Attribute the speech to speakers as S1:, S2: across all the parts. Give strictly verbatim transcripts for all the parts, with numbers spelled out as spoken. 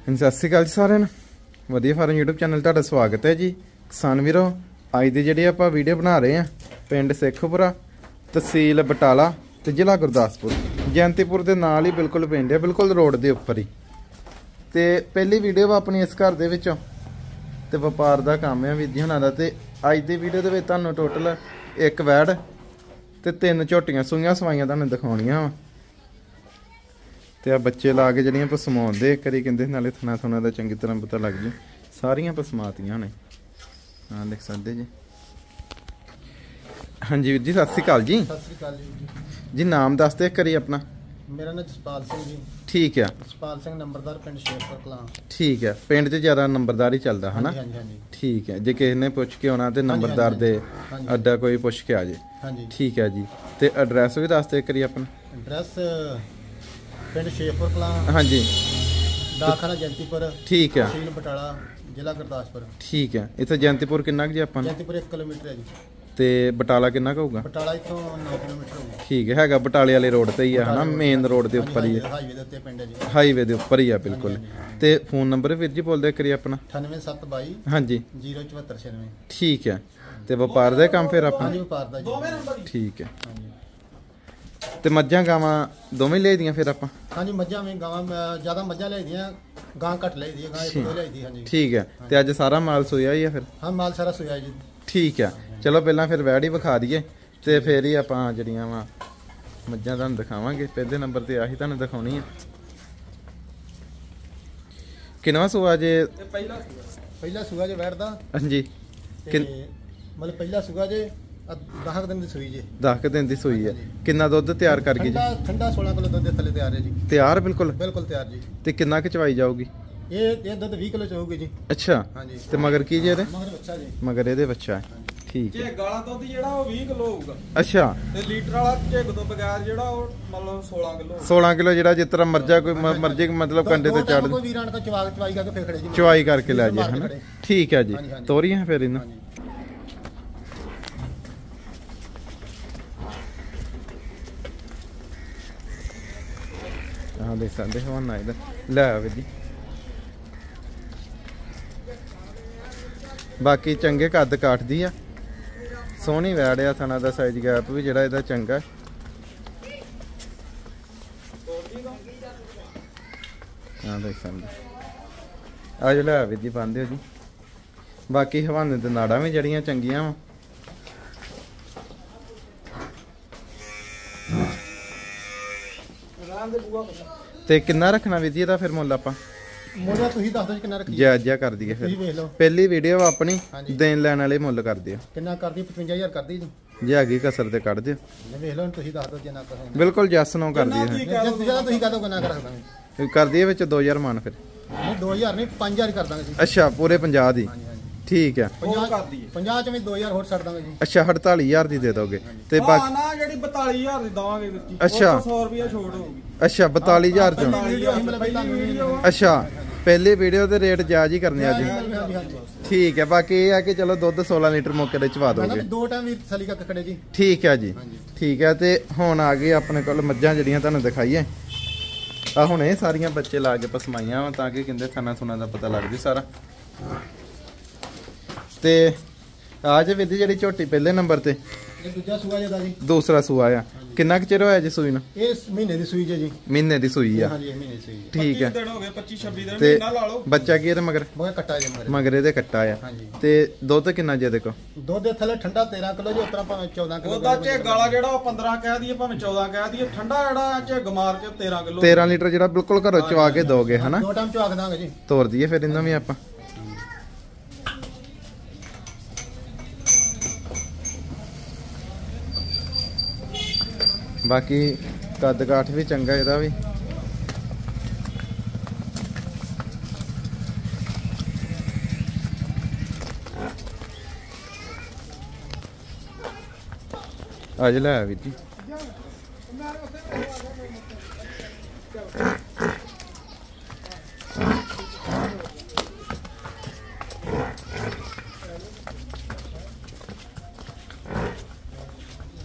S1: ਸਤਿ ਸ਼੍ਰੀ ਅਕਾਲ ਜੀ ਸਾਰਿਆਂ ਨੂੰ। ਵਧੀਆ ਫਾਰਮ YouTube ਚੈਨਲ ਤੁਹਾਡਾ ਸਵਾਗਤ ਹੈ ਜੀ। ਕਿਸਾਨ ਵੀਰੋ, ਅੱਜ ਦੀ ਜਿਹੜੀ ਆਪਾਂ ਵੀਡੀਓ ਬਣਾ ਰਹੇ ਆ ਪਿੰਡ ਸੇਖੋਪੁਰਾ, ਤਹਿਸੀਲ ਬਟਾਲਾ ਤੇ ਜ਼ਿਲ੍ਹਾ ਗੁਰਦਾਸਪੁਰ, ਜੈਂਤੀਪੁਰ ਦੇ ਨਾਲ ਹੀ ਬਿਲਕੁਲ ਪਿੰਡ ਹੈ, ਬਿਲਕੁਲ ਰੋਡ ਦੇ ਉੱਪਰ ਹੀ। ਤੇ ਪਹਿਲੀ ਵੀਡੀਓ ਆਪਣੀ ਇਸ ਘਰ ਦੇ ਵਿੱਚੋਂ ਤੇ ਵਪਾਰ ਦਾ ਕੰਮ ਹੈ ਵੀਰ ਜੀ ਹੁਣਾਂ ਦਾ। ਤੇ ਅੱਜ ਦੀ ਵੀਡੀਓ ਦੇ ਵਿੱਚ ਤੁਹਾਨੂੰ ਟੋਟਲ ਇੱਕ ਵੈੜ ਤੇ ਤਿੰਨ ਝੋਟੀਆਂ ਸੂਈਆਂ ਸਵਾਈਆਂ ਤੁਹਾਨੂੰ ਦਿਖਾਉਣੀਆਂ ਵਾ। ਤੇ ਆ ਬੱਚੇ ਲਾ ਕੇ ਜਿਹੜੀਆਂ ਪਸਮਾਉਂਦੇ ਕਰੀ ਕਹਿੰਦੇ ਨਾਲੇ ਥਣਾ ਥਣਾ ਦਾ ਚੰਗੀ ਤਰ੍ਹਾਂ ਪਤਾ ਲੱਗ ਜੂ। ਸਾਰੀਆਂ ਪਸਮਾਤੀਆਂ ਨੇ, ਹਾਂ ਦੇਖ ਸਕਦੇ ਜੀ। ਹਾਂਜੀ ਵੀਰ ਜੀ, ਸਤਿ ਸ਼੍ਰੀ ਅਕਾਲ ਜੀ।
S2: ਸਤਿ ਸ਼੍ਰੀ ਅਕਾਲ ਜੀ।
S1: ਜੀ ਨਾਮ ਦੱਸ ਦੇ ਕਰੀ ਆਪਣਾ।
S2: ਮੇਰਾ ਨਾਮ ਜਸਪਾਲ ਸਿੰਘ ਜੀ।
S1: ਠੀਕ ਆ,
S2: ਜਸਪਾਲ ਸਿੰਘ ਨੰਬਰਦਾਰ, ਪਿੰਡ ਸ਼ੇਰਪੁਰ ਕਲਾਂ।
S1: ਠੀਕ ਆ, ਪਿੰਡ 'ਚ ਜ਼ਿਆਦਾ ਨੰਬਰਦਾਰ ਹੀ ਚੱਲਦਾ ਹਨਾ।
S2: ਹਾਂਜੀ ਹਾਂਜੀ।
S1: ਠੀਕ ਹੈ, ਜੇ ਕਿਸੇ ਨੇ ਪੁੱਛ ਕੇ ਆਉਣਾ ਤੇ ਨੰਬਰਦਾਰ ਦੇ ਅੱਡਾ ਕੋਈ ਪੁੱਛ ਕੇ ਆ ਜੇ।
S2: ਹਾਂਜੀ
S1: ਠੀਕ ਹੈ ਜੀ। ਤੇ ਐਡਰੈਸ ਵੀ ਦੱਸ ਦੇ ਕਰੀ ਆਪਣਾ।
S2: ਐਡਰੈਸ ਪਿੰਡ ਸ਼ੇਰਪੁਰ ਕਲਾਂ,
S1: ਹਾਂਜੀ,
S2: ਡਾਕਖਾਨਾ ਜੈਂਤੀਪੁਰ,
S1: ਠੀਕ ਆ,
S2: ਤਹਿਸੀਲ ਬਟਾਲਾ, ਜ਼ਿਲ੍ਹਾ ਗੁਰਦਾਸਪੁਰ।
S1: ਠੀਕ ਹੈ। ਇੱਥੇ ਜੈਂਤੀਪੁਰ ਕਿੰਨਾ ਕੁ ਜੀ ਆਪਾਂ ਨੂੰ?
S2: ਜੈਂਤੀਪੁਰ ਇੱਕ ਕਿਲੋਮੀਟਰ ਹੈ ਜੀ।
S1: ਤੇ ਬਟਾਲਾ ਕਿੰਨਾ ਕੁ ਹੋਊਗਾ?
S2: ਬਟਾਲਾ ਇੱਥੋਂ ਨੌ ਕਿਲੋਮੀਟਰ ਹੋਊਗਾ।
S1: ਠੀਕ ਹੈ, ਹੈਗਾ ਬਟਾਲੇ ਵਾਲੇ ਰੋਡ ਤੇ ਹੀ ਆ ਹਨਾ, ਮੇਨ ਰੋਡ ਦੇ ਉੱਪਰ ਹੀ ਹੈ,
S2: ਹਾਈਵੇ ਦੇ ਉੱਤੇ ਪਿੰਡ ਹੈ ਜੀ।
S1: ਹਾਈਵੇ ਦੇ ਉੱਪਰ ਹੀ ਆ ਬਿਲਕੁਲ। ਤੇ ਫੋਨ ਨੰਬਰ ਵੀਰ ਜੀ ਬੋਲਦੇ ਕਰੀ ਆਪਣਾ।
S2: ਅਠਾਨਵੇਂ ਸੱਤ ਬਾਈ
S1: ਹਾਂਜੀ
S2: ਜ਼ੀਰੋ ਚੁਹੱਤਰ ਛਿਆਨਵੇਂ।
S1: ਠੀਕ ਹੈ। ਤੇ ਵਪਾਰ ਦਾ ਕੰਮ ਫਿਰ ਆਪਾਂ?
S2: ਹਾਂਜੀ, ਵਪਾਰ ਦਾ ਜੀ।
S1: ਠੀਕ ਹੈ।
S2: ਹਾਂਜੀ।
S1: ਤੇ ਮੱਝਾਂ ਗਾਵਾਂ ਦੋਵੇਂ ਲੈ ਦੀਆਂ ਫਿਰ ਆਪਾਂ?
S2: ਹਾਂਜੀ, ਮੱਝਾਂ ਵੀ ਗਾਵਾਂ ਜ਼ਿਆਦਾ ਮੱਝਾਂ ਲੈਦੀਆਂ, ਗਾਂ ਘੱਟ ਲੈਦੀ ਹੈ, ਗਾਂ ਇੱਕ ਦੋ ਲੈਦੀ। ਹਾਂਜੀ
S1: ਠੀਕ ਹੈ। ਤੇ ਅੱਜ ਸਾਰਾ ਮਾਲ ਸੋਇਆ ਹੀ ਆ ਫਿਰ?
S2: ਹਾਂ, ਮਾਲ ਸਾਰਾ ਸੋਇਆ ਜੀ।
S1: ਠੀਕ ਹੈ, ਚਲੋ ਪਹਿਲਾਂ ਫਿਰ ਵੈੜ ਹੀ ਵਿਖਾ ਦਈਏ ਤੇ ਫਿਰ ਹੀ ਆਪਾਂ ਜਿਹੜੀਆਂ ਵਾ ਮੱਝਾਂ ਤੁਹਾਨੂੰ ਦਿਖਾਵਾਂਗੇ। ਪਹਿਲੇ ਨੰਬਰ ਤੇ ਆਹੀ ਤੁਹਾਨੂੰ ਦਿਖਾਉਣੀ ਆ। ਕਿੰਨਵਾਂ ਸੂਆ ਜੇ?
S2: ਪਹਿਲਾ ਪਹਿਲਾ ਸੂਆ ਜੇ ਵੈੜ ਦਾ।
S1: ਹਾਂਜੀ,
S2: ਤੇ ਮਤਲਬ ਪਹਿਲਾ ਸੂਆ ਜੇ ਦਸ ਦਿਨ ਦੀ ਸੂਈ ਜੇ।
S1: ਦਸ ਕੁ ਦਿਨ ਦੀ ਸੂਈ ਹੈ। ਕਿੰਨਾ ਦੁੱਧ ਤਿਆਰ ਕਰ ਗਈ ਜੀ?
S2: ਠੰਡਾ ਠੰਡਾ ਸੋਲਾਂ ਕਿਲੋ ਦੁੱਧ ਦੇ ਥੱਲੇ ਤਿਆਰ ਹੈ ਜੀ।
S1: ਤਿਆਰ ਬਿਲਕੁਲ?
S2: ਬਿਲਕੁਲ ਤਿਆਰ ਜੀ।
S1: ਤੇ ਕਿੰਨਾ ਕੁ ਚਵਾਈ ਜਾਊਗੀ?
S2: ਇਹ ਇਹ ਦੁੱਧ ਵੀਹ ਕਿਲੋ ਚ ਹੋਊਗੀ ਜੀ।
S1: ਅੱਛਾ।
S2: ਹਾਂਜੀ।
S1: ਤੇ ਮਗਰ ਕੀ ਜੇ ਇਹਦੇ?
S2: ਮਗਰ ਬੱਚਾ ਜੀ।
S1: ਮਗਰ ਇਹਦੇ ਬੱਚਾ ਹੈ। ਠੀਕ
S3: ਜੇ
S1: ਹੈ।
S3: ਗਾਲਾ ਦੁੱਧ ਜਿਹੜਾ ਉਹ ਵੀਹ ਕਿਲੋ ਹੋਊਗਾ।
S1: ਅੱਛਾ।
S3: ਤੇ ਲੀਟਰ ਵਾਲਾ ਝਿੱਗ ਤੋਂ ਬਗੈਰ ਜਿਹੜਾ ਉਹ ਮਤਲਬ ਸੋਲਾਂ ਕਿਲੋ।
S1: ਸੋਲਾਂ ਕਿਲੋ ਜਿਹੜਾ ਜਿਸ ਤਰ੍ਹਾਂ ਮਰਜ਼ਾ ਕੋਈ ਮਰਜ਼ੀ ਮਤਲਬ ਕੰਡੇ ਤੇ ਚੜ
S2: ਕੋਈ ਵੀਰਾਂ ਦਾ ਚਵਾ ਚਵਾਈ ਕਰਕੇ ਫੇਰ ਖੜੇ ਜੀ।
S1: ਚਵਾਈ ਕਰਕੇ ਲੈ ਜੇ ਹਨਾ। ਠੀਕ ਹੈ ਜੀ। ਤੋਰੀਆਂ ਫਿਰ ਇਹਨੂੰ। ਹਾਂ ਦੇਖ ਸਕਦੇ ਹੋ ਨਾ, ਇਹਦਾ ਲੈ ਆਵੇ ਜੀ। ਬਾਕੀ ਚੰਗੇ ਕੱਦ ਕਾਟਦੀ ਆ, ਸੋਹਣੀ ਵੈੜ ਆ। ਥਣਾ ਦਾ ਸਾਈਜ਼ ਗੈਪ ਵੀ ਜਿਹੜਾ ਇਹਦਾ ਚੰਗਾ। ਹਾਂ ਦੇਖ ਸਕਦੇ ਆ, ਜੋ ਲੈ ਆਵੇ ਜੀ ਪਾਉਂਦੇ ਹੋ ਜੀ। ਬਾਕੀ ਹਵਾਨੇ ਤੇ ਨਾੜਾਂ ਵੀ ਜਿਹੜੀਆਂ ਚੰਗੀਆਂ ਵਾ। ਤੇ ਕਿੰਨਾ ਰੱਖਣਾ ਵੀਰ ਜੀ ਇਹਦਾ ਫਿਰ ਮੁੱਲ ਆਪਾਂ?
S2: ਮੁੱਲ ਤੁਸੀਂ ਦੱਸ ਦਿਓ ਕਿੰਨਾ ਰੱਖੀ?
S1: ਜਾਇਜ਼ਾ ਕਰ ਦਈਏ
S2: ਤੁਸੀਂ
S1: ਫਿਰ।
S2: ਵੇਖ ਲਓ।
S1: ਪਹਿਲੀ ਵੀਡੀਓ ਆਪਣੀ ਦੇਣ ਲੈਣ ਵਾਲੇ ਮੁੱਲ ਕਰ ਦਿਓ।
S2: ਕਿੰਨਾ ਕਰਦੀ? ਪਚਵੰਜਾ ਹਜ਼ਾਰ ਕਰਦੀ ਜੀ।
S1: ਜੇ ਹੈਗੀ ਕਸਰ ਤੇ ਕੱਢ ਦਿਓ।
S2: ਵੇਖ ਲਓ, ਤੁਸੀਂ ਦੱਸ ਦਿਓ ਜਿੰਨਾ ਕਰ।
S1: ਬਿਲਕੁਲ ਜੈਸ ਨੋ ਕਰ ਦਈਏ।
S2: ਜਿਆਦਾ ਤੁਸੀਂ ਕਹਦੋ ਕਿੰਨਾ ਕਰ ਦਾਂਗੇ।
S1: ਕਰ ਦਈਏ ਵਿੱਚ ਦੋ ਹਜ਼ਾਰ ਮਾਨ ਫਿਰ।
S2: ਨਹੀਂ ਦੋ ਹਜ਼ਾਰ ਨਹੀਂ, ਪੰਜ ਹਜ਼ਾਰ ਕਰ ਦਾਂਗੇ ਜੀ।
S1: ਅੱਛਾ, ਪੂਰੇ ਪੰਜਾਹ ਦੀ?
S2: ਹਾਂਜੀ ਹਾਂਜੀ।
S1: ਠੀਕ ਹੈ।
S3: ਉਹ ਕਰ ਦਈਏ।
S2: ਪੰਜਾਹ ਚ ਵੀ ਦੋ ਹਜ਼ਾਰ ਹੋਰ ਛੱਡ ਦਾਂਗੇ ਜੀ।
S1: ਅੱਛਾ, ਅੜਤਾਲੀ ਹਜ਼ਾਰ ਦੀ ਦੇ ਦੋਗੇ? ਤੇ
S3: ਹਾਂ
S1: ਬਾਕੀ
S3: ਨਾ, ਜਿਹੜੀ ਬਤਾਲੀ ਹਜ਼ਾਰ ਦੀ ਦਵਾਂਗੇ ਵੀਰ ਜੀ।
S1: ਅੱਛਾ।
S3: ਸੌ ਰੁਪਿਆ ਛੋਟ ਹੋਊਗੀ।
S1: ਅੱਛਾ, ਬਤਾਲੀ ਹਜ਼ਾਰ ਚੋਂ? ਅੱਛਾ, ਪਹਿਲੀ ਵੀਡੀਓ ਦੇ ਰੇਟ ਜਾਇਜ਼ ਹੀ ਕਰਨੇ ਆ ਜੀ। ਠੀਕ ਹੈ। ਬਾਕੀ ਇਹ ਹੈ ਕਿ ਚਲੋ ਦੁੱਧ ਸੋਲਾਂ ਲੀਟਰ ਮੌਕੇ ਤੇ ਚਵਾ ਦੋਗੇ।
S2: ਦੋ ਟਾਈਮ ਵੀ ਸਲੀ ਕੱਕ ਖੜੇ ਜੀ।
S1: ਠੀਕ ਹੈ ਜੀ। ਠੀਕ ਹੈ। ਤੇ ਹੁਣ ਆ ਗਏ ਆਪਣੇ ਕੋਲ ਮੱਝਾਂ ਜਿਹੜੀਆਂ ਤੁਹਾਨੂੰ ਦਿਖਾਈਏ। ਆ ਹੁਣ ਇਹ ਸਾਰੀਆਂ ਬੱਚੇ ਲਾ ਕੇ ਪਸਮਾਈਆਂ ਵਾ ਤਾਂ ਕਿ ਕਹਿੰਦੇ ਥਣਾ ਥੁਣਾ ਦਾ ਪਤਾ ਲੱਗ ਜੂ ਸਾਰਾ। ਤੇ ਆ ਜੇ ਵੀਰ ਜਿਹੜੀ ਝੋਟੀ ਪਹਿਲੇ ਨੰਬਰ ਤੇ,
S2: ਇਹ ਦੂਜਾ ਸੂਆ ਜਿਹਦਾ ਜੀ।
S1: ਦੂਸਰਾ ਸੂਆ ਆ। ਕਿੰਨਾ ਕੁ ਚਿਰ ਹੋਇਆ ਜੀ ਸੂਈ ਨੂੰ?
S2: ਇਹ ਮਹੀਨੇ ਦੀ ਸੂਈ ਜੀ।
S1: ਮਹੀਨੇ ਦੀ ਸੂਈ ਆ?
S2: ਹਾਂਜੀ, ਮਹੀਨੇ ਦੀ ਸੂਈ।
S1: ਠੀਕ ਹੈ।
S3: ਦਿਨ ਹੋ ਗਏ, ਪੱਚੀ ਛੱਬੀ ਦਿਨ,
S1: ਤੇ
S3: ਮਹੀਨਾ ਲਾ ਲਓ।
S1: ਬੱਚਾ ਕੀ ਇਹਦੇ ਮਗਰ?
S2: ਮਗਰ ਕੱਟਾ ਜੀ। ਮਗਰ
S1: ਮਗਰ ਇਹਦੇ ਕੱਟਾ ਆ।
S2: ਹਾਂਜੀ।
S1: ਤੇ ਦੁੱਧ ਕਿੰਨਾ ਜੇ ਦੇਖੋ?
S2: ਦੁੱਧ ਦੇ ਥੱਲੇ ਠੰਡਾ ਤੇਰਾਂ ਕਿਲੋ ਜੀ, ਉਤਰਾ ਭਾਵੇਂ ਚੌਦਾਂ ਕਿਲੋ।
S3: ਉਹਦਾ ਝਿੱਗ ਵਾਲਾ ਜਿਹੜਾ ਉਹ ਪੰਦਰਾਂ ਕਹਿ ਦਈਏ, ਭਾਵੇਂ ਚੌਦਾਂ ਕਹਿ ਦਈਏ। ਠੰਡਾ ਜਿਹੜਾ ਝਿੱਗ ਮਾਰ ਕੇ ਤੇਰਾਂ ਕਿਲੋ।
S1: ਤੇਰਾਂ ਲੀਟਰ ਜਿਹੜਾ ਬਿਲਕੁਲ ਘਰੋਂ ਚਵਾ ਕੇ ਦੋਗੇ ਹਨਾ?
S2: ਦੋ ਟਾਈਮ ਚਵਾ ਦਾਂਗੇ ਜੀ।
S1: ਤੋਰ ਦਈਏ ਫਿਰ ਇਹਨਾਂ ਵੀ ਆਪਾਂ। ਬਾਕੀ ਕੱਦ ਕਾਠ ਵੀ ਚੰਗਾ ਇਹਦਾ ਵੀ। ਅੱਜ ਲੈ ਆ ਵੀਰ ਜੀ।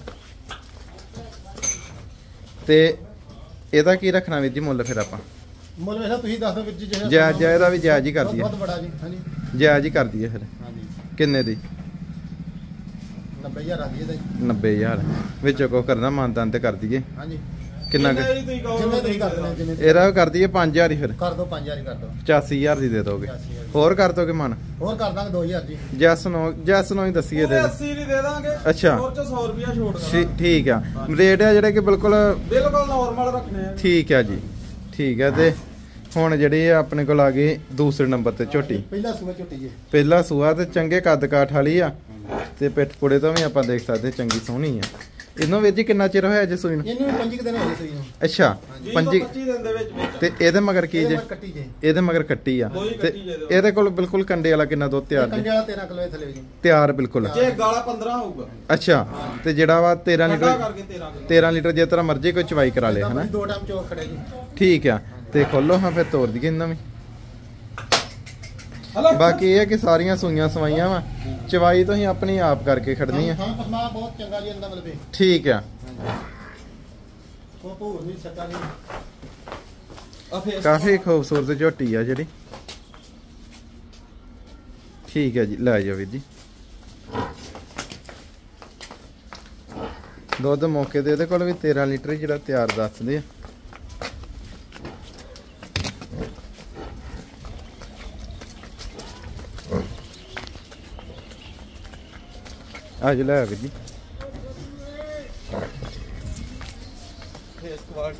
S1: ਤੇ ਇਹਦਾ ਕੀ ਰੱਖਣਾ ਵੀਰ ਜੀ ਮੁੱਲ ਫਿਰ ਆਪਾਂ?
S2: ਮੁੱਲ ਵੇਖੋ ਤੁਸੀਂ ਦੱਸ ਦਿਓ ਵੀਰ ਜੀ ਜਿਹੜਾ
S1: ਜਾਇਜ਼ ਜਾਇਜ਼ ਦਾ ਵੀ ਜਾਇਜ਼ ਹੀ ਕਰਦੀ
S2: ਬਹੁਤ
S1: ਹੈ
S2: ਬੜਾ ਜੀ ਹਾਂਜੀ
S1: ਜਾਇਜ਼ ਹੀ ਕਰਦੀ ਹੈ ਫਿਰ
S2: ਹਾਂਜੀ
S1: ਕਿੰਨੇ ਦੀ
S2: ਨੱਬੇ ਹਜ਼ਾਰ ਆਦੀ ਇਹਦਾ ਜੀ
S1: ਨੱਬੇ ਹਜ਼ਾਰ ਵਿੱਚੋਂ ਕੋ ਕਰਨਾ ਮਾਨਤਾਨ ਤੇ ਕਰ ਦਈਏ
S2: ਹਾਂਜੀ
S1: ਕਿੰਨਾ ਕੁ?
S3: ਜਿੰਨੇ ਤੁਸੀਂ ਕਹੋ
S2: ਜਿੰਨੇ ਤੁਸੀਂ ਕਰ ਦੇਣਾ ਜਿੰਨੇ
S1: ਇਹਦਾ ਵੀ ਕਰ ਦਈਏ ਪੰਜ ਹਜ਼ਾਰ ਹੀ ਫਿਰ
S2: ਕਰ ਦੋ ਪੰਜ ਹਜ਼ਾਰ ਹੀ ਕਰ ਦੋ
S1: ਪਚਾਸੀ ਹਜ਼ਾਰ ਦੀ ਦੇ ਦੋਗੇ
S2: ਪਚਾਸੀ ਹਜ਼ਾਰ।
S1: ਹੋਰ ਕਰ ਦੋਗੇ ਮਨ
S2: ਹੋਰ ਕਰ ਦਾਂਗੇ ਦੋ ਹਜ਼ਾਰ ਜੀ
S1: ਜੈਸ ਨੋ ਜੈਸ ਨੋ ਹੀ ਦੱਸੀਏ
S3: ਪੂਰੇ
S1: ਦੇ
S3: ਅੱਸੀ ਦੀ ਦੇ ਦਾਂਗੇ
S1: ਅੱਛਾ।
S3: ਹੋਰ ਚ ਸੌ ਰੁਪਿਆ ਛੋਟ
S1: ਠੀ-
S3: ਕਰਾਂਗੇ
S1: ਠੀਕ ਆ ਰੇਟ ਆ ਜਿਹੜੇ ਕਿ ਬਿਲਕੁਲ
S3: ਬਿਲਕੁਲ ਨਾਰਮਲ ਰੱਖਣੇ ਆ
S1: ਠੀਕ ਆ ਜੀ ਠੀਕ ਆ ਤੇ ਹੁਣ ਜਿਹੜੀ ਆ ਆਪਣੇ ਕੋਲ ਆ ਗਈ ਦੂਸਰੇ ਨੰਬਰ ਤੇ ਝੋਟੀ
S2: ਪਹਿਲਾ ਸੂਆ ਝੋਟੀ ਜੀ
S1: ਪਹਿਲਾ ਸੂਆ ਤੇ ਚੰਗੇ ਕੱਦ ਕਾਠ ਵਾਲੀ ਆ ਤੇ ਪਿੱਠ ਪੁੜੇ ਤੋਂ ਵੀ ਆਪਾਂ ਦੇਖ ਸਕਦੇ ਚੰਗੀ ਸੋਹਣੀ ਆ ਇਹਨੂੰ ਵੀਰ ਜੀ ਕਿੰਨਾ ਚਿਰ ਹੋਇਆ ਜੇ ਸੂਈ ਨੂੰ
S2: ਇਹਨੂੰ ਵੀ ਪੰਜੀ ਕੁ ਦਿਨ ਹੋਏ ਸੂਈ ਨੂੰ
S1: ਅੱਛਾ
S3: ਵੀਹ ਤੋਂ
S1: ਪੰਜੀ
S3: ਪੱਚੀ ਦਿਨ ਦੇ ਵਿੱਚ ਵਿੱਚ
S1: ਤੇ ਇਹਦੇ ਮਗਰ ਕੀ
S2: ਇਹਦੇ
S1: ਜੇ
S2: ਮਗਰ ਕੱਟੀ ਜੇ
S1: ਇਹਦੇ ਮਗਰ ਕੱਟੀ ਆ
S3: ਦੋ ਹੀ
S1: ਤੇ
S3: ਕੱਟੀ ਜੇ ਇਹਦੇ
S1: ਇਹਦੇ ਕੋਲ ਬਿਲਕੁਲ ਕੰਡੇ ਵਾਲਾ ਕਿੰਨਾ ਦੁੱਧ ਤਿਆਰ
S2: ਕੰਡੇ
S1: ਜੀ
S2: ਵਾਲਾ ਤੇਰਾਂ ਕਿਲੋ ਥੱਲੇ ਜੀ
S1: ਤਿਆਰ ਬਿਲਕੁਲ
S3: ਜੇ ਗਾਲਾ ਪੰਦਰਾਂ ਹੋਊਗਾ
S1: ਅੱਛਾ ਤੇ ਜਿਹੜਾ ਵਾ ਤੇਰਾਂ
S3: ਠੰਡਾ
S1: ਲੀਟਰ
S3: ਕਰਕੇ ਤੇਰਾਂ ਕਿਲੋ
S1: ਤੇਰਾਂ ਲੀਟਰ ਜੇ ਤੇਰਾ ਮਰਜ਼ੀ ਕੋਈ ਚਵਾਈ ਕਰਾ ਲੇ ਹਨਾ
S2: ਦੋ ਟਾਈਮ ਚੋਕ ਖੜੇ ਜੀ
S1: ਠੀਕ ਆ ਤੇ ਖੋਲੋ ਹਾਂ ਫਿਰ ਤੋੜ ਦਈਏ ਇਹਨਾਂ ਵੀ
S3: ਹਲੋ
S1: ਬਾਕੀ ਇਹ ਹੈ ਕਿ ਸਾਰੀਆਂ ਸੂਈਆਂ ਸਵਾਈਆਂ ਵਾ ਚਵਾਈ ਤੁਸੀਂ ਆਪਣੀ ਆਪ ਕਰਕੇ ਖੜਨੀ ਆ
S2: ਹਾਂ ਪਸਮਾ ਬਹੁਤ ਚੰਗਾ ਜੀ ਇਹਦਾ ਮਤਲਬ
S1: ਠੀਕ ਆ
S2: ਉਹ ਭੂਰ ਨਹੀਂ ਸੱਕਾ ਜੀ
S3: ਆ ਫੇਸ
S1: ਕਾਫੀ ਖੂਬਸੂਰਤ ਝੋਟੀ ਆ ਜਿਹੜੀ ਠੀਕ ਹੈ ਜੀ ਲੈ ਜਾਓ ਵੀਰ ਜੀ ਦੁੱਧ ਮੌਕੇ ਤੇ ਇਹਦੇ ਕੋਲ ਵੀ ਤੇਰਾਂ ਲੀਟਰ ਹੀ ਜਿਹੜਾ ਤਿਆਰ ਦੱਸਦੇ ਆ ਅੱਜ ਲੈ ਆ ਵੀਰ ਜੀ
S3: ਫੇਸ ਕੁਆਡ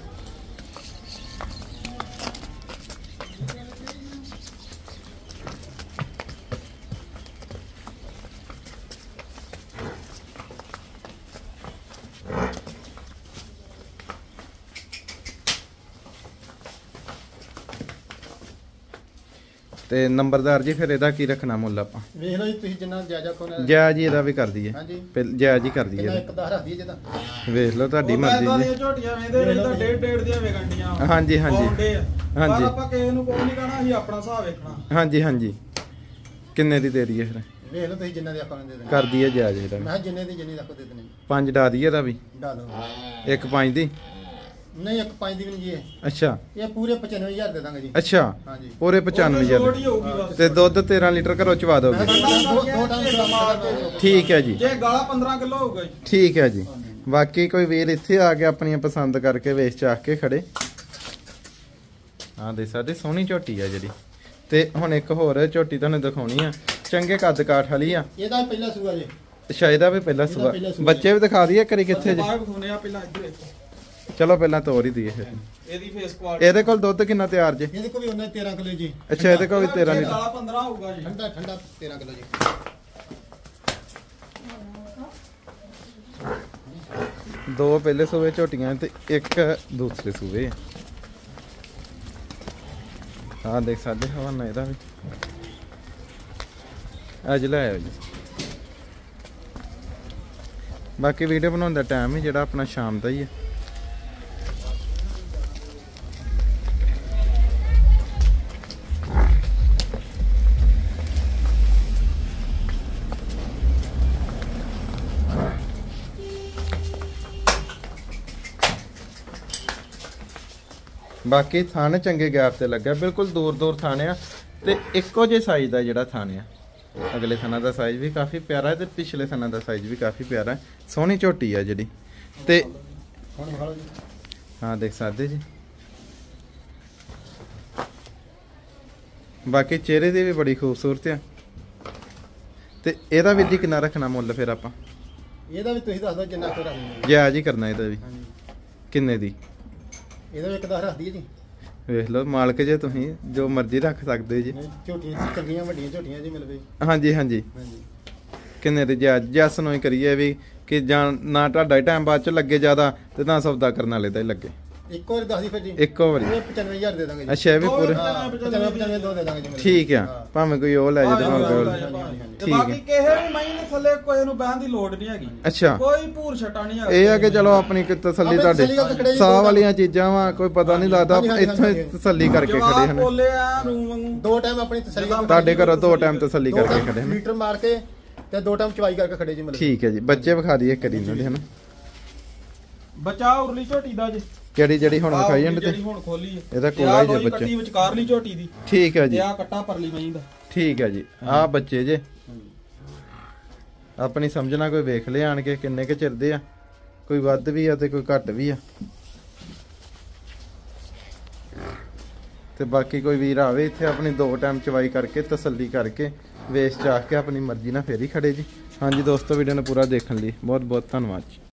S1: ਤੇ ਨੰਬਰਦਾਰ ਜੀ ਫਿਰ ਇਹਦਾ ਕੀ ਰੱਖਣਾ ਮੁੱਲ ਆਪਾਂ
S2: ਵੇਖ ਲਓ ਜੀ ਤੁਸੀਂ ਜਿੰਨਾ ਜਾਇਜ਼ਾ ਕੋਨਾ
S1: ਜਾਇਜ਼ ਜੀ ਇਹਦਾ ਵੀ ਕਰ ਦਈਏ
S2: ਹਾਂਜੀ
S1: ਪਹਿਲ- ਜਾਇਜ਼ ਹੀ ਕਰ ਦਈਏ
S2: ਕਿੰਨਾ
S1: ਇਹਦਾ।
S2: ਇੱਕ ਦਾ ਰੱਖ ਦਈਏ ਜਿਹਦਾ
S1: ਵੇਖ ਲਓ ਤੁਹਾਡੀ ਮਰਜ਼ੀ
S3: ਦੀਆਂ
S1: ਜੀ
S3: ਝੋਟੀਆਂ ਵੇਂਦੇ ਨੇ ਤਾਂ ਡੇਢ ਡੇਢ ਦੀਆਂ ਵੇਗੰਡੀਆਂ
S1: ਹਾਂਜੀ, ਹਾਂਜੀ।
S3: ਪਾਉਂਦੇ ਆ।
S1: ਹਾਂਜੀ।
S3: ਪਰ ਆਪਾਂ ਕਿਸੇ ਨੂੰ ਕੋਈ ਨਹੀਂ ਕਹਣਾ ਅਸੀਂ ਆਪਣਾ ਹਿਸਾਬ ਵੇਖਣਾ
S1: ਹਾਂਜੀ ਹਾਂਜੀ ਕਿੰਨੇ ਦੀ ਦੇ ਦਈਏ ਫਿਰ
S2: ਵੇਖ ਲਓ ਤੁਸੀਂ ਜਿੰਨਾ ਦੇ ਆਪਾਂ ਨੂੰ ਦੇ ਦੇਣਾ
S1: ਕਰ ਦਈਏ ਜਾਇਜ਼ ਇਹਦਾ
S2: ਮੈਂ
S1: ਵੀ।
S2: ਕਿਹਾ ਜਿੰਨੇ ਦੀ ਜਿੰਨੀ ਰੱਖੋ ਦੇ ਦੇਣੀ
S1: ਪੰਜ ਡਾ ਦਈਏ ਇਹਦਾ ਵੀ
S2: ਡਾ ਦੋ
S1: ਇੱਕ ਪੰਜ ਦੀ
S2: ਨਹੀਂ ਇੱਕ ਪੰਜ ਦੀ ਵੀ ਨਹੀਂ ਜੀ ਇਹ।
S1: ਅੱਛਾ
S2: ਇਹ ਪੂਰੇ ਪਚਾਨਵੇਂ ਹਜ਼ਾਰ ਦੇ ਦਾਂਗੇ ਜੀ
S1: ਅੱਛਾ
S2: ਹਾਂਜੀ
S1: ਪੂਰੇ ਪਚਾਨਵੇਂ
S3: ਛੋਟ
S1: ਹਜ਼ਾਰ
S3: ਹੀ ਹੋਊਗੀ ਬਸ
S1: ਤੇ ਦੁੱਧ ਤੇਰਾਂ ਲੀਟਰ ਘਰੋਂ ਚਵਾ ਦੋਗੇ
S2: ਮੈਂ ਕਿਹਾ ਦੋ ਦੋ ਟਾਈਮ ਸਲਾਮ ਕਰ
S1: ਠੀਕ ਹੈ ਜੀ
S3: ਜੇ ਗਾਲਾ ਪੰਦਰਾਂ ਕਿਲੋ ਹੋਊਗਾ ਜੀ
S1: ਠੀਕ ਹੈ ਜੀ ਬਾਕੀ ਕੋਈ ਵੀਰ ਇੱਥੇ ਆ ਕੇ ਆਪਣੀਆਂ ਪਸੰਦ ਕਰਕੇ ਵੇਚ ਚਾਖ ਕੇ ਖੜੇ ਹਾਂ ਦੇ ਸਾਡੇ ਸੋਹਣੀ ਝੋਟੀ ਆ ਜਿਹੜੀ ਤੇ ਹੁਣ ਇੱਕ ਹੋਰ ਝੋਟੀ ਤੁਹਾਨੂੰ ਦਿਖਾਉਣੀ ਆ ਚੰਗੇ ਕੱਦ ਕਾਠ ਵਾਲੀ ਆ
S2: ਇਹਦਾ ਪਹਿਲਾ ਸੂਆ ਜੀ
S1: ਅੱਛਾ ਇਹਦਾ ਵੀ ਪਹਿਲਾ
S2: ਇਹਦਾ
S1: ਸੁਬਾ
S2: ਪਹਿਲਾ ਸੂਆ।
S1: ਬੱਚੇ ਵੀ ਦਿਖਾ ਦਈਏ ਕਰੀ ਕਿੱਥੇ ਜੀ
S3: ਬਾਹਰ ਖੋਨੇ ਆ ਪਹਿਲਾਂ ਇੱਧਰ ਵੇਖੋ
S1: ਚਲੋ ਪਹਿਲਾਂ ਤੋਰ ਹੀ ਦਈਏ ਫਿਰ
S3: ਇਹਦੀ ਫੇਸ ਕੁਆਲਿਟੀ
S1: ਇਹਦੇ ਕੋਲ ਦੁੱਧ ਕਿੰਨਾ ਤਿਆਰ ਜੇ
S2: ਇਹਦੇ ਕੋਲ ਵੀ ਉਹਨੇ ਤੇਰਾਂ ਕਿਲੋ ਜੀ
S1: ਅੱਛਾ ਇਹਦੇ ਕੋਲ ਵੀ ਤੇਰਾਂ ਲੀਟਰ
S3: ਗਾਲਾ ਪੰਦਰਾਂ ਹੋਊਗਾ ਜੀ
S2: ਠੰਡਾ ਠੰਡਾ ਤੇਰਾਂ ਕਿਲੋ ਜੀ
S1: ਦੋ ਪਹਿਲੇ ਸੂਵੇ ਝੋਟੀਆਂ ਤੇ ਇੱਕ ਦੂਸਰੇ ਸੂਵੇ ਆ ਦੇਖ ਸਕਦੇ ਹਵਾਨਾ ਇਹਦਾ ਵੀ ਅੱਜ ਲੈ ਆਇਓ ਜੀ ਬਾਕੀ ਵੀਡੀਓ ਬਣਾਉਣ ਦਾ ਟਾਈਮ ਹੀ ਜਿਹੜਾ ਆਪਣਾ ਸ਼ਾਮ ਦਾ ਹੀ ਹੈ ਬਾਕੀ ਥਾਣੇ ਚੰਗੇ ਗੈਪ ਤੇ ਲੱਗਾ ਬਿਲਕੁਲ ਦੂਰ ਦੂਰ ਥਾਣੇ ਆ ਤੇ ਇੱਕੋ ਜਿਹੇ ਸਾਈਜ਼ ਦਾ ਜਿਹੜਾ ਥਾਣੇ ਆ ਅਗਲੇ ਥਾਣਾ ਦਾ ਸਾਈਜ਼ ਵੀ ਕਾਫੀ ਪਿਆਰਾ ਹੈ ਤੇ ਪਿਛਲੇ ਥਾਣਾ ਦਾ ਸਾਈਜ਼ ਵੀ ਕਾਫੀ ਪਿਆਰਾ ਹੈ ਸੋਹਣੀ ਝੋਟੀ ਆ ਜਿਹੜੀ ਤੇ
S2: ਹੁਣ ਵਿਖਾ ਲਓ ਜੀ
S1: ਹਾਂ ਦੇਖ ਸਕਦੇ ਜੀ ਬਾਕੀ ਚਿਹਰੇ ਦੀ ਵੀ ਬੜੀ ਖੂਬਸੂਰਤ ਆ ਤੇ ਇਹਦਾ ਵੀ ਜੀ ਕਿੰਨਾ ਰੱਖਣਾ ਮੁੱਲ ਫਿਰ ਆਪਾਂ
S2: ਇਹਦਾ ਵੀ ਤੁਸੀਂ ਦੱਸ ਦਿਓ ਜਿੰਨਾ ਕੁ ਰੱਖਣਾ
S1: ਜਾਇਜ਼ ਹੀ ਕਰਨਾ ਇਹਦਾ ਵੀ
S2: ਹਾਂਜੀ
S1: ਕਿੰਨੇ ਦੀ
S2: ਇਹਦਾ ਵੀ ਇੱਕ ਦਾ ਰੱਖ ਦਈਏ ਜੀ
S1: ਵੇਖ ਲਓ ਮਾਲਕ ਜੇ ਤੁਸੀਂ ਜੋ ਮਰਜ਼ੀ ਰੱਖ ਸਕਦੇ ਜੀ
S2: ਨਹੀਂ, ਝੋਟੀਆਂ ਚੰਗੀਆਂ ਵੱਡੀਆਂ ਝੋਟੀਆਂ ਜੀ ਮਿਲਵੇ
S1: ਹਾਂਜੀ ਹਾਂਜੀ
S2: ਹਾਂਜੀ
S1: ਕਿੰਨੇ ਦੇ ਜਾਇਜ਼ ਜੈਸ ਨੂੰ ਹੀ ਕਰੀਏ ਵੀ ਕਿ ਜਾਂ ਨਾ ਤੁਹਾਡਾ ਟਾਈਮ ਬਾਅਦ ਚ ਲੱਗੇ ਜ਼ਿਆਦਾ ਤੇ ਨਾ ਸੌਦਾ ਕਰਨ ਵਾਲੇ ਦਾ ਹੀ ਲੱਗੇ
S2: ਇੱਕ ਵਾਰ ਦੱਸ ਦੀ ਫਿਰ ਜੀ
S1: ਇੱਕੋ ਵਾਰੀ
S2: ਇਹ ਪਚਾਨਵੇਂ ਹਜ਼ਾਰ ਦੇ ਦਾਂਗੇ ਜੀ
S1: ਅੱਛਾ ਇਹ ਵੀ ਪੂਰੇ
S2: ਹਾਂ ਪਚਾਨਵੇਂ ਪਚਾਨਵੇਂ ਦੋ ਦੇ ਦਾਂਗੇ ਜੀ ਮਿਲਵੇ।
S1: ਠੀਕ ਆ
S2: ਹਾਂ।
S1: ਭਾਵੇਂ ਕੋਈ ਉਹ ਲੈ ਜੇ ਤੇ ਭਾਵੇਂ ਕੋਈ ਉਹ ਲੈ
S3: ਤੇ
S1: ਠੀਕ
S3: ਬਾਕੀ
S1: ਹੈ।
S3: ਕਿਸੇ ਵੀ ਮਹੀਂ ਦੇ ਥੱਲੇ ਕੋਈ ਨੂੰ ਬਹਿਣ ਦੀ ਲੋੜ ਨਹੀਂ ਹੈਗੀ
S1: ਅੱਛਾ
S3: ਕੋਈ ਭੂਰ ਛਟਾ ਨਹੀਂ ਹੈਗਾ
S1: ਇਹ ਆ ਕਿ ਚਲੋ ਆਪਣੀ ਕਿ ਤਸੱਲੀ
S2: ਆਪਣੀ
S1: ਤੁਹਾਡੇ
S2: ਤਸੱਲੀ ਕਰਕੇ ਖੜੇ ਜੀ,
S1: ਸਾਹ
S2: ਦੋ
S1: ਵਾਲੀਆਂ ਚੀਜ਼ਾਂ ਵਾ ਕੋਈ ਪਤਾ ਨਹੀਂ ਲੱਗਦਾ
S2: ਹਾਂਜੀ, ਹਾਂਜੀ,
S1: ਇੱਥੋਂ ਹੀ
S2: ਹਾਂਜੀ।
S1: ਤਸੱਲੀ ਕਰਕੇ ਖੜੇ
S3: ਜਵਾਬ
S1: ਹਨ
S3: ਬੋਲੇ ਆ ਰੂਮ ਵਾਂਗੂ
S2: ਦੋ ਟਾਈਮ ਆਪਣੀ ਤਸੱਲੀ ਕਰਕੇ
S1: ਤੁਹਾਡੇ ਘਰੋਂ ਦੋ ਟਾਈਮ ਤਸੱਲੀ
S2: ਦੋ
S1: ਕਰਕੇ
S2: time
S1: ਖੜੇ ਹਨ
S2: ਲੀਟਰ ਮਾਰ ਕੇ ਤੇ ਦੋ ਟਾਈਮ ਚਵਾਈ ਕਰਕੇ ਖੜੇ ਜੀ ਮਿਲਵੇ।
S1: ਠੀਕ ਹੈ ਜੀ ਬੱਚੇ ਵਿਖਾ ਦਈਏ ਕਰੀ ਇਹਨਾਂ ਦੇ ਹਨ
S3: ਬਚਾ ਉਰਲੀ ਝੋਟੀ ਦਾ ਜੀ
S1: ਕਿਹੜੀ ਜਿਹੜੀ ਹੁਣ ਵਿਖਾਈ ਜਾਂਦੇ
S3: ਜਿਹੜੀ
S1: ਤੇ
S3: ਹੁਣ ਖੋਲੀ ਹੈ
S1: ਇਹਦਾ
S3: ਤੇ
S1: ਕੋਲਾ
S3: ਆਹ
S1: ਹੀ ਜੇ
S3: ਲੋਈ
S1: ਬੱਚੇ।
S3: ਕੱਟੀ ਵਿਚਕਾਰਲੀ ਝੋਟੀ ਦੀ
S1: ਠੀਕ ਹੈ ਜੀ
S3: ਤੇ ਆ ਕੱਟਾ ਪਰਲੀ ਮਹੀਂ ਦਾ।
S1: ਠੀਕ ਹੈ ਜੀ ਆਹ ਬੱਚੇ ਜੇ ਆਪਣੀ ਸਮਝਣਾ ਕੋਈ ਵੇਖ ਲਿਆ ਆਣ ਕੇ ਕਿੰਨੇ ਕੁ ਚਿਰਦੇ ਆ, ਕੋਈ ਵੱਧ ਵੀ ਆ ਤੇ ਕੋਈ ਘੱਟ ਵੀ ਆ। ਤੇ ਬਾਕੀ ਕੋਈ ਵੀਰ ਆਵੇ ਇੱਥੇ ਆਪਣੀ ਦੋ ਟਾਈਮ ਚਵਾਈ ਕਰਕੇ ਤਸੱਲੀ ਕਰਕੇ ਵੇਚ ਚਾਹ ਕੇ ਆਪਣੀ ਮਰਜ਼ੀ ਨਾਲ ਫੇਰ ਹੀ ਖੜੇ ਜੀ। ਹਾਂਜੀ ਦੋਸਤੋ ਵੀਡੀਓ ਨੂੰ ਪੂਰਾ ਦੇਖਣ ਲਈ ਬਹੁਤ ਬਹੁਤ ਧੰਨਵਾਦ ਜੀ।